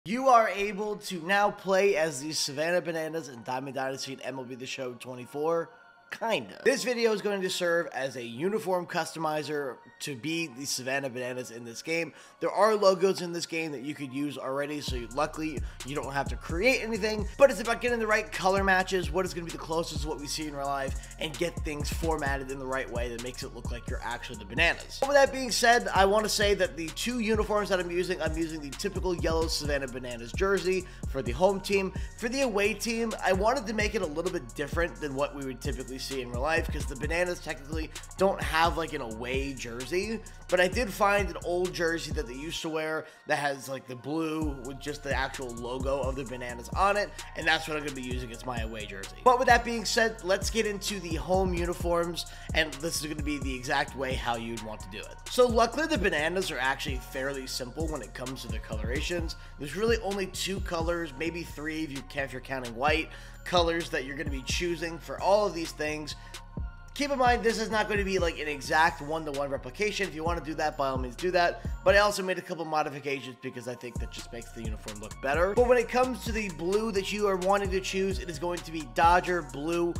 You are able to now play as the Savannah Bananas in Diamond Dynasty and MLB The Show 24. Kinda. This video is going to serve as a uniform customizer to be the Savannah Bananas in this game. There are logos in this game that you could use already, so luckily you don't have to create anything, but it's about getting the right color matches, what is going to be the closest to what we see in real life, and get things formatted in the right way that makes it look like you're actually the Bananas. But with that being said, I want to say that the two uniforms that I'm using the typical yellow Savannah Bananas jersey for the home team. For the away team, I wanted to make it a little bit different than what we would typically see in real life, because the Bananas technically don't have like an away jersey, but I did find an old jersey that they used to wear that has like the blue with just the actual logo of the Bananas on it, and that's what I'm going to be using as my away jersey. But with that being said, let's get into the home uniforms, and this is going to be the exact way how you'd want to do it. So luckily the Bananas are actually fairly simple when it comes to their colorations. There's really only two colors, maybe three if you're counting white, colors that you're going to be choosing for all of these things. Keep in mind, this is not going to be like an exact one-to-one replication. If you want to do that, by all means do that. But I also made a couple modifications because I think that just makes the uniform look better. But when it comes to the blue that you are wanting to choose, it is going to be Dodger blue.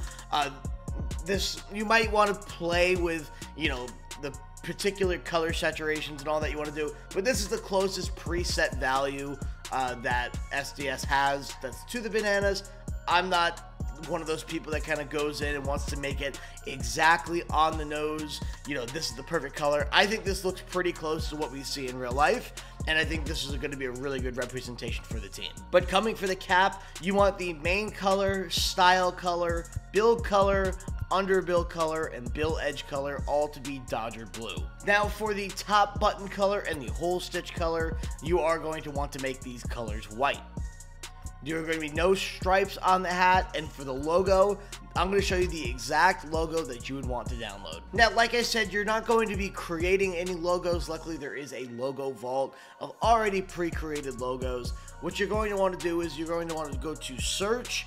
This, you might want to play with, you know, the particular color saturations and all that you want to do, but this is the closest preset value that SDS has that's to the Bananas. I'm not one of those people that kind of goes in and wants to make it exactly on the nose, you know, this is the perfect color. I think this looks pretty close to what we see in real life, and I think this is going to be a really good representation for the team. But coming for the cap, you want the main color, style color, build color, underbill color, and bill edge color all to be Dodger blue. Now for the top button color and the hole stitch color, you are going to want to make these colors white. There are going to be no stripes on the hat, and for the logo, I'm going to show you the exact logo that you would want to download. Now, like I said, you're not going to be creating any logos. Luckily, there is a logo vault of already pre-created logos. What you're going to want to do is you're going to want to go to search,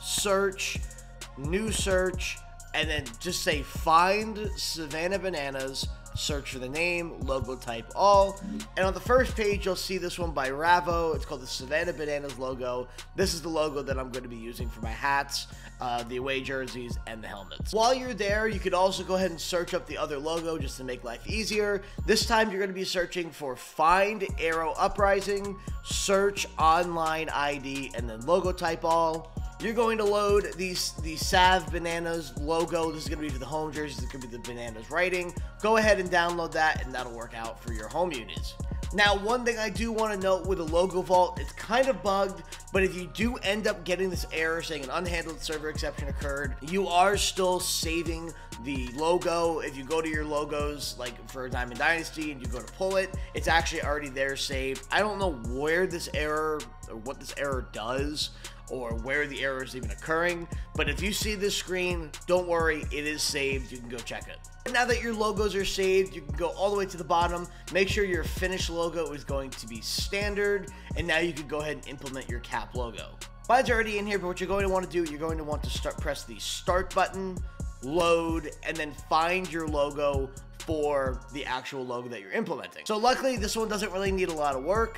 new search, and then just say find Savannah Bananas, search for the name, logo type all, and on the first page you'll see this one by Ravo. It's called the Savannah Bananas logo. This is the logo that I'm going to be using for my hats, the away jerseys, and the helmets. While you're there, you could also go ahead and search up the other logo just to make life easier. This time you're going to be searching for find Arrow Uprising, search online ID, and then logo type all. You're going to load the Sav Bananas logo. This is going to be for the home jerseys. It's going to be the Bananas writing. Go ahead and download that, and that'll work out for your home unis. Now, one thing I do want to note with the logo vault, it's kind of bugged, but if you do end up getting this error saying an unhandled server exception occurred, you are still saving the logo. If you go to your logos, like for Diamond Dynasty, and you go to pull it, it's actually already there saved. I don't know where this error, or what this error does, or where the error is even occurring, but if you see this screen, don't worry, it is saved. You can go check it. Now that your logos are saved, you can go all the way to the bottom, make sure your finished logo is going to be standard, and now you can go ahead and implement your cap logo. Mine's already in here, but what you're going to want to do, you're going to want to press the start button, load, and then find your logo for the actual logo that you're implementing. So luckily this one doesn't really need a lot of work.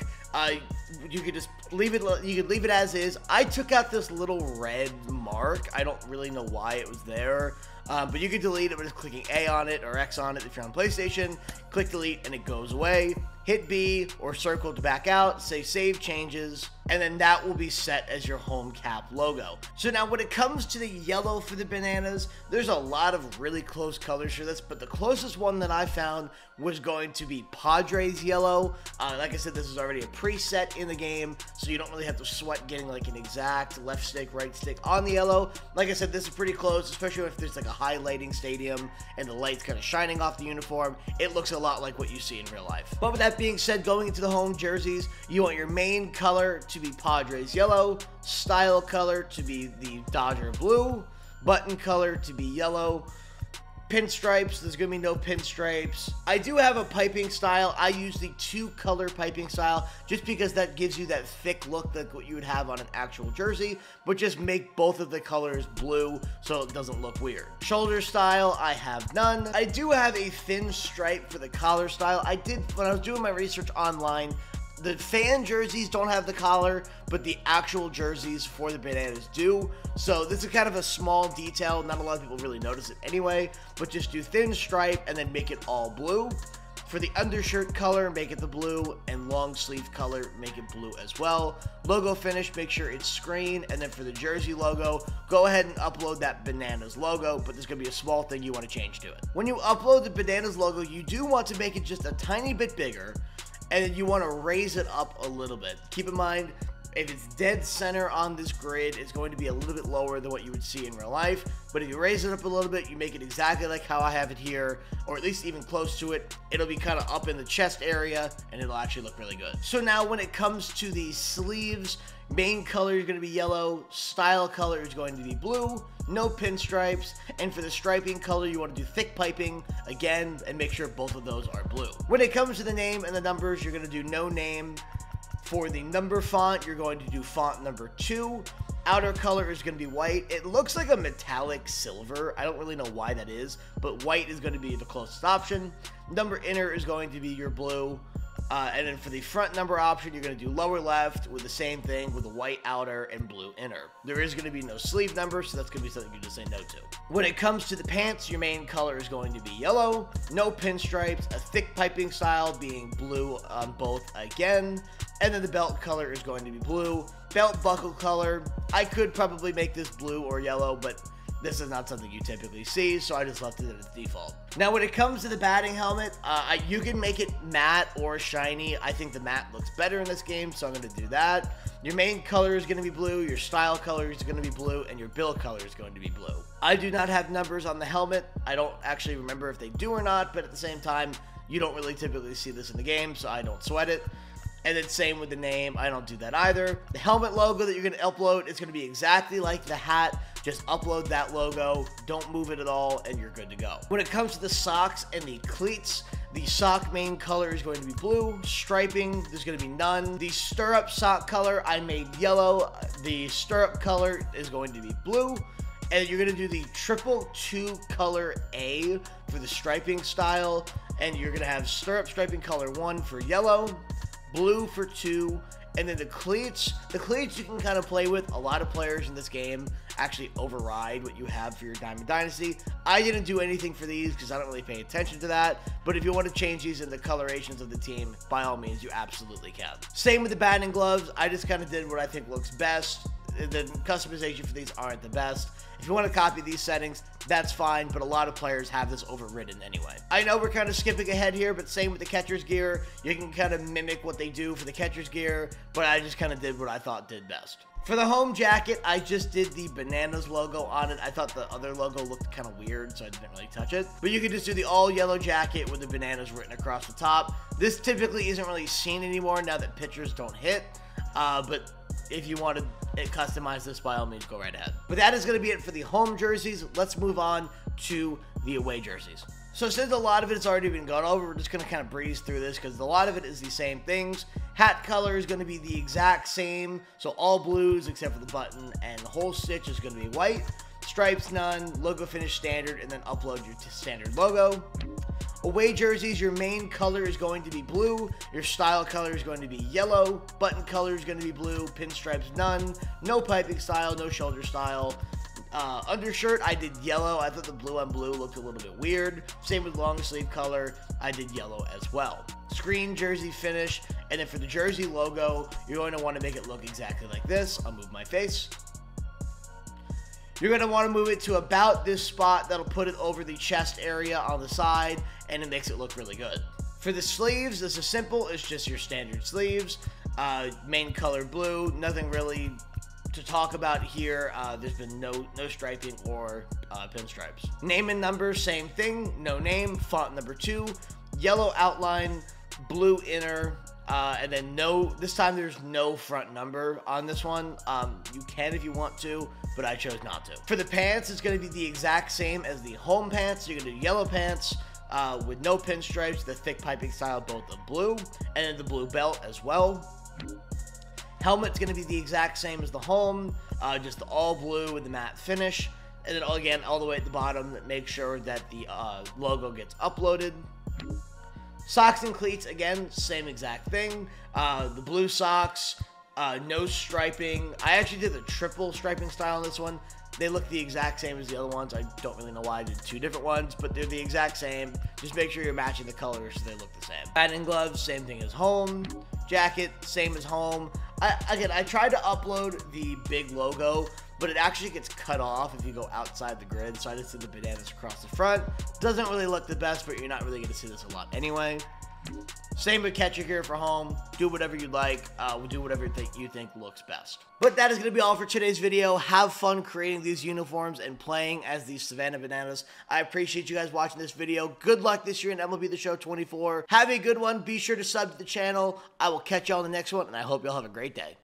You could just leave it as is. I took out this little red mark. I don't really know why it was there, but you can delete it by just clicking A on it or X on it if you're on PlayStation. Click delete and it goes away. Hit B or circle to back out, say save changes, and then that will be set as your home cap logo. So now when it comes to the yellow for the Bananas, there's a lot of really close colors for this, but the closest one that I found was going to be Padres yellow. Like I said, this is already a preset in the game, so you don't really have to sweat getting like an exact left stick, right stick on the yellow. Like I said, this is pretty close, especially if there's like a high lighting stadium and the light's kind of shining off the uniform. It looks a lot like what you see in real life. But with that being said, going into the home jerseys, you want your main color to be Padres yellow, style color to be the Dodger blue, button color to be yellow, pinstripes, there's going to be no pinstripes. I do have a piping style. I use the 2-color piping style just because that gives you that thick look like what you would have on an actual jersey, but just make both of the colors blue so it doesn't look weird. Shoulder style, I have none. I do have a thin stripe for the collar style. I did, when I was doing my research online, The fan jerseys don't have the collar, but the actual jerseys for the Bananas do. So this is kind of a small detail. Not a lot of people really notice it anyway, but just do thin stripe and then make it all blue. For the undershirt color, make it the blue, and long sleeve color, make it blue as well. Logo finish, make sure it's screen, and then for the jersey logo, go ahead and upload that Bananas logo, but there's going to be a small thing you want to change to it. When you upload the Bananas logo, you do want to make it just a tiny bit bigger, and then you want to raise it up a little bit. Keep in mind, if it's dead center on this grid, it's going to be a little bit lower than what you would see in real life. But if you raise it up a little bit, you make it exactly like how I have it here, or at least even close to it, it'll be kind of up in the chest area, and it'll actually look really good. So now when it comes to the sleeves, main color is going to be yellow, style color is going to be blue, no pinstripes, and for the striping color, you want to do thick piping, again, and make sure both of those are blue. When it comes to the name and the numbers, you're going to do no name. For the number font, you're going to do font number 2. Outer color is going to be white. It looks like a metallic silver. I don't really know why that is, but white is going to be the closest option. Number inner is going to be your blue. And then for the front number option, you're going to do lower left with the same thing with a white outer and blue inner. There is going to be no sleeve number, so that's going to be something you just say no to. When it comes to the pants, your main color is going to be yellow, no pinstripes, a thick piping style being blue on both again, and then the belt color is going to be blue. Belt buckle color, I could probably make this blue or yellow, but this is not something you typically see, so I just left it as default. Now, when it comes to the batting helmet, you can make it matte or shiny. I think the matte looks better in this game, so I'm going to do that. Your main color is going to be blue, your style color is going to be blue, and your bill color is going to be blue. I do not have numbers on the helmet. I don't actually remember if they do or not, but at the same time, you don't really typically see this in the game, so I don't sweat it. And then same with the name, I don't do that either. The helmet logo that you're going to upload is going to be exactly like the hat. Just upload that logo, don't move it at all, and you're good to go. When it comes to the socks and the cleats, the sock main color is going to be blue. Striping, there's going to be none. The stirrup sock color, I made yellow. The stirrup color is going to be blue. And you're going to do the triple 2 color A for the striping style. And you're going to have stirrup striping color 1 for yellow, blue for 2, and then the cleats you can kind of play with. A lot of players in this game actually override what you have for your Diamond Dynasty. I didn't do anything for these because I don't really pay attention to that, but if you want to change these in the colorations of the team, by all means, you absolutely can. Same with the batting gloves. I just kind of did what I think looks best. The customization for these aren't the best. If you want to copy these settings, that's fine, but a lot of players have this overridden anyway. I know we're kind of skipping ahead here, but same with the catcher's gear. You can kind of mimic what they do for the catcher's gear, but I just kind of did what I thought did best. For the home jacket, I just did the Bananas logo on it. I thought the other logo looked kind of weird, so I didn't really touch it. But you can just do the all yellow jacket with the Bananas written across the top. This typically isn't really seen anymore now that pitchers don't hit, but if you want to customize this, by all means, go right ahead. But that is going to be it for the home jerseys. Let's move on to the away jerseys. So since a lot of it has already been gone over, we're just going to kind of breeze through this because a lot of it is the same things. Hat color is going to be the exact same, so all blues except for the button, and the whole stitch is going to be white. Stripes, none. Logo finish standard, and then upload your standard logo. Away jerseys, your main color is going to be blue. Your style color is going to be yellow. Button color is going to be blue. Pinstripes, none. No piping style, no shoulder style. Undershirt, I did yellow. I thought the blue on blue looked a little bit weird. Same with long sleeve color, I did yellow as well. Screen jersey finish, and then for the jersey logo, you're going to want to make it look exactly like this. I'll move my face. You're going to want to move it to about this spot. That'll put it over the chest area on the side, and it makes it look really good. For the sleeves, this is simple. It's just your standard sleeves. Main color blue. Nothing really to talk about here. There's been no striping or pinstripes. Name and number, same thing. No name. Font number 2. Yellow outline. Blue inner. And then this time there's no front number on this one. You can if you want to, but I chose not to. For the pants, it's going to be the exact same as the home pants. You're going to do yellow pants with no pinstripes, the thick piping style, both of blue, and then the blue belt as well. Helmet's going to be the exact same as the home, just all blue with the matte finish. And then again, all the way at the bottom, make sure that the logo gets uploaded. Socks and cleats, again, same exact thing. The blue socks, no striping. I actually did the triple striping style on this one. They look the exact same as the other ones. I don't really know why I did two different ones, but they're the exact same. Just make sure you're matching the colors so they look the same. Batting gloves, same thing as home. Jacket, same as home. I tried to upload the big logo, but it actually gets cut off if you go outside the grid, so I just did the bananas across the front. Doesn't really look the best, but you're not really going to see this a lot anyway. Same with catcher gear for home. Do whatever you like. We'll do whatever you think looks best. But that is going to be all for today's video. Have fun creating these uniforms and playing as these Savannah Bananas. I appreciate you guys watching this video. Good luck this year in MLB The Show 24. Have a good one. Be sure to sub to the channel. I will catch you all in the next one, and I hope you all have a great day.